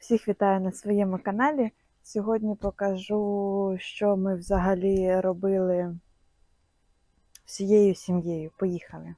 Всіх вітаю на своєму каналі. Сьогодні покажу, що ми взагалі робили всією сім'єю. Поїхали.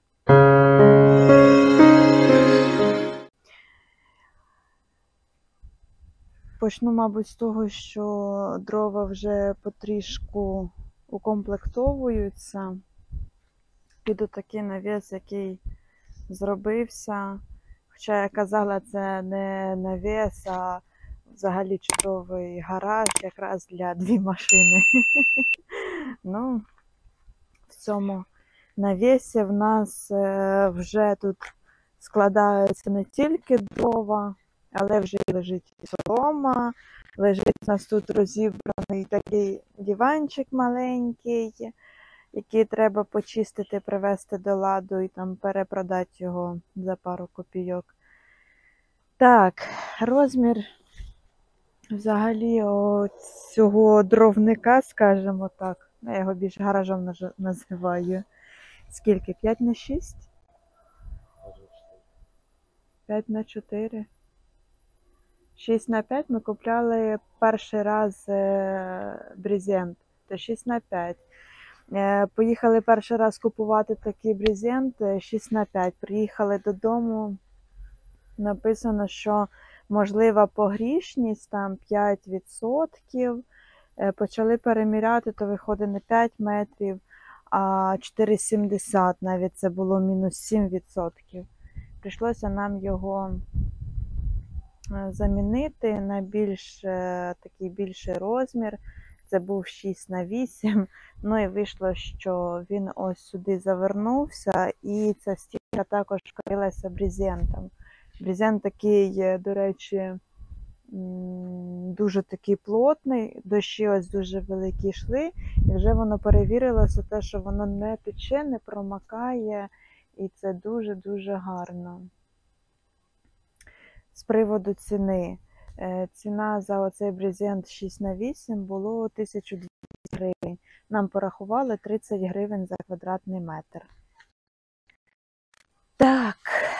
Почну, мабуть, з того, що дрова вже потрішку укомплектовуються під отакий навіс, який зробився. Хоча я казала, це не навіс, а взагалі чудовий гараж якраз для 2 машини. Ну, в цьому навісі в нас вже тут складаються не тільки дрова, але вже лежить і солома. Лежить у нас тут розібраний такий диванчик маленький, який треба почистити, привести до ладу і там перепродати його за пару копійок. Так, розмір взагалі цього дровника, скажімо так, я його більш гаражом називаю. Скільки? 5х6? 5х4? 6х5 ми купляли перший раз брезент, то 6х5. Поїхали перший раз купувати такий брезент 6х5. Приїхали додому, написано, що можлива погрішність, там 5%. Почали переміряти, то виходить не 5 метрів, а 4,70, навіть це було мінус 7%. Прийшлося нам його замінити на такий більший розмір. Це був 6х8. Ну і вийшло, що він ось сюди завернувся, і ця стінка також крилася брезентом. Брезент такий, до речі, дуже такий плотний, дощі ось дуже великі йшли, і вже воно перевірилося, те, що воно не тече, не промокає, і це дуже-дуже гарно. З приводу ціни. Ціна за оцей брезент 6х8 було 1200 гривень. Нам порахували 30 гривень за квадратний метр. Так,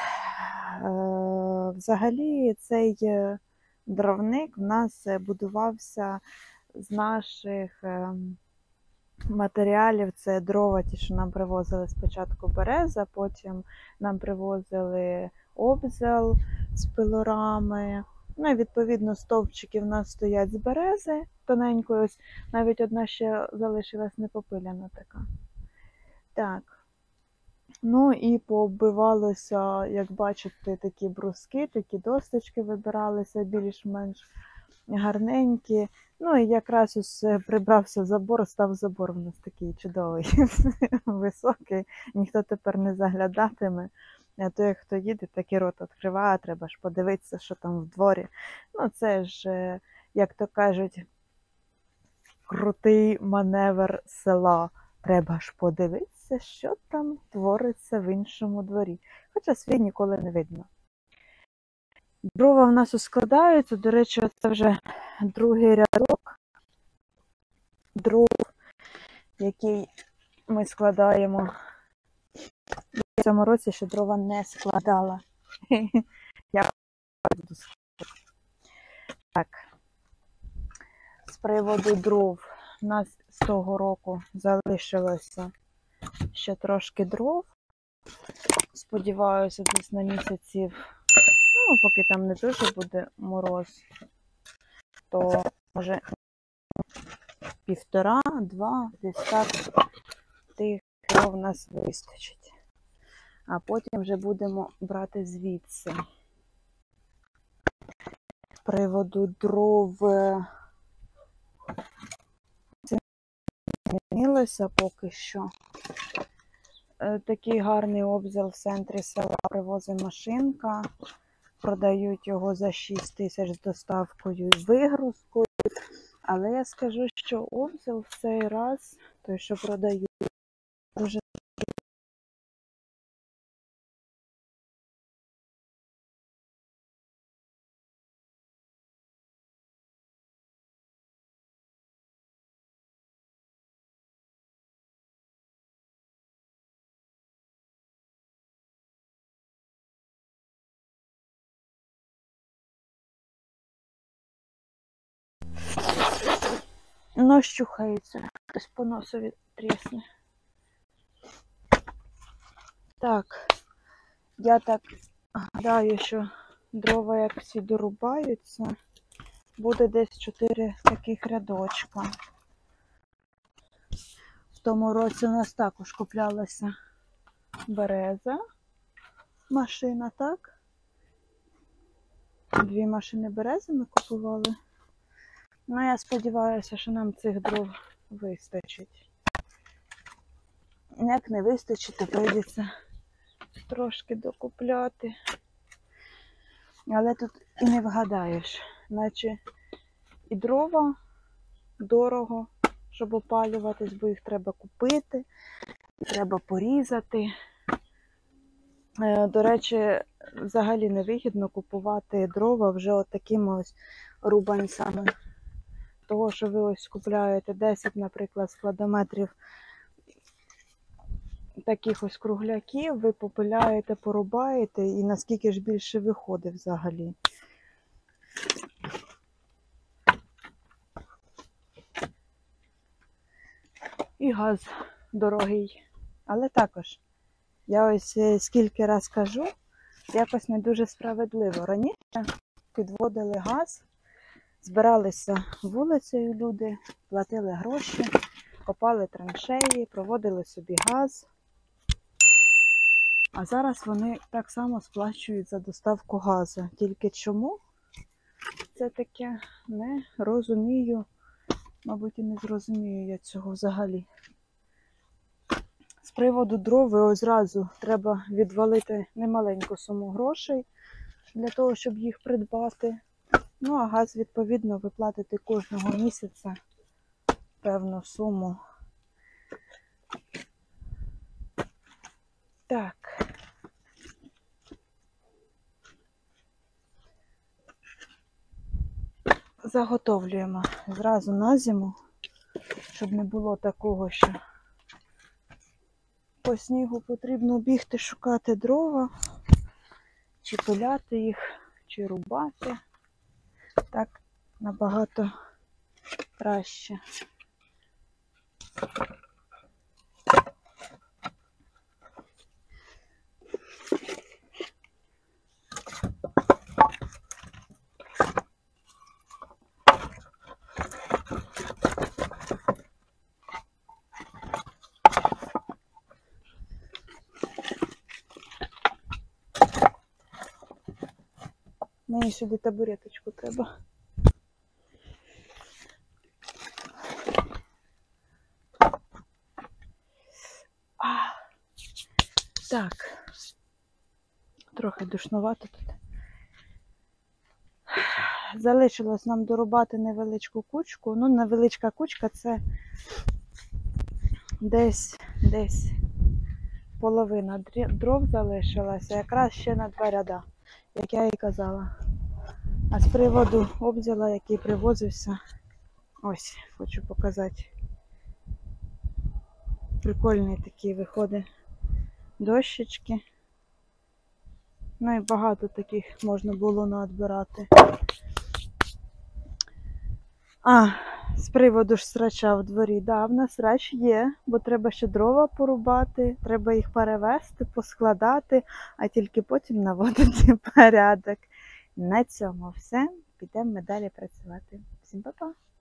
взагалі цей дровник в нас будувався з наших матеріалів. Це дрова, ті, що нам привозили спочатку береза, потім нам привозили обзел з пилорами. Ну і відповідно стовпчики в нас стоять з берези тоненької, ось навіть одна ще залишилась непопиляна така. Так. Ну і пооббивалося, як бачите, такі бруски, такі досточки вибиралися більш-менш гарненькі. Ну і якраз ось прибрався забор, став забор в нас такий чудовий, високий, ніхто тепер не заглядатиме. А то як хто їде, так і рот відкриває, треба ж подивитися, що там в дворі. Ну це ж, як то кажуть, крутий маневр села. Треба ж подивитися, що там твориться в іншому дворі. Хоча свій ніколи не видно. Дрова в нас складаються. До речі, це вже другий рядок дров, який ми складаємо. В цьому році ще дрова не складала. Я буду складати. Так, з приводу дров. У нас з того року залишилося ще трошки дров. Сподіваюся, десь на місяців, ну, поки там не дуже буде мороз, то може 1,5-2, десь так, тих дров у нас вистачить. А потім вже будемо брати звідси. З приводу дров це не змінилося поки що. Такий гарний обзел в центрі села привозить машинка. Продають його за 6 тисяч з доставкою і вигрузкою. Але я скажу, що обзел в цей раз, той, що продають, дуже Но щухається, хтось по носові трісне. Так, я так гадаю, що дрова, як всі дорубаються, буде десь 4 таких рядочка. В тому році у нас також куплялася береза, машина, так? 2 машини берези ми купували. Ну, я сподіваюся, що нам цих дров вистачить. Як не вистачить, то прийдеться трошки докупляти. Але тут і не вгадаєш, наче і дрова дорого, щоб опалюватись, бо їх треба купити, і треба порізати. До речі, взагалі невигідно купувати дрова вже отакими ось рубанцями. Того, що ви ось купляєте 10, наприклад, складометрів таких ось кругляків, ви попиляєте, порубаєте, і наскільки ж більше виходить взагалі. І газ дорогий. Але також, я ось скільки раз кажу, якось не дуже справедливо. Раніше підводили газ, збиралися вулицею люди, платили гроші, копали траншеї, проводили собі газ. А зараз вони так само сплачують за доставку газу. Тільки чому? Це таке не розумію. Мабуть, і не зрозумію я цього взагалі. З приводу дров ось зразу треба відвалити немаленьку суму грошей для того, щоб їх придбати. Ну, а газ, відповідно, ви платите кожного місяця певну суму. Так. Заготовлюємо зразу на зиму, щоб не було такого, що по снігу потрібно бігти шукати дрова, чи пиляти їх, чи рубати. Так набагато краще. Мені сюди табуреточку треба. Так, трохи душнувато тут. Залишилось нам дорубати невеличку кучку. Ну, невеличка кучка — це десь половина дров залишилася, якраз ще на 2 ряда, як я і казала. А з приводу обділа, який привозився, ось, хочу показати. Прикольний такий виходить дощечки. Ну і багато таких можна було наотбирати. З приводу ж срача в дворі. Да, в нас срач є, бо треба ще дрова порубати, треба їх перевезти, поскладати, а тільки потім наводити порядок. На цьому все. Підемо ми далі працювати. Всім па-па!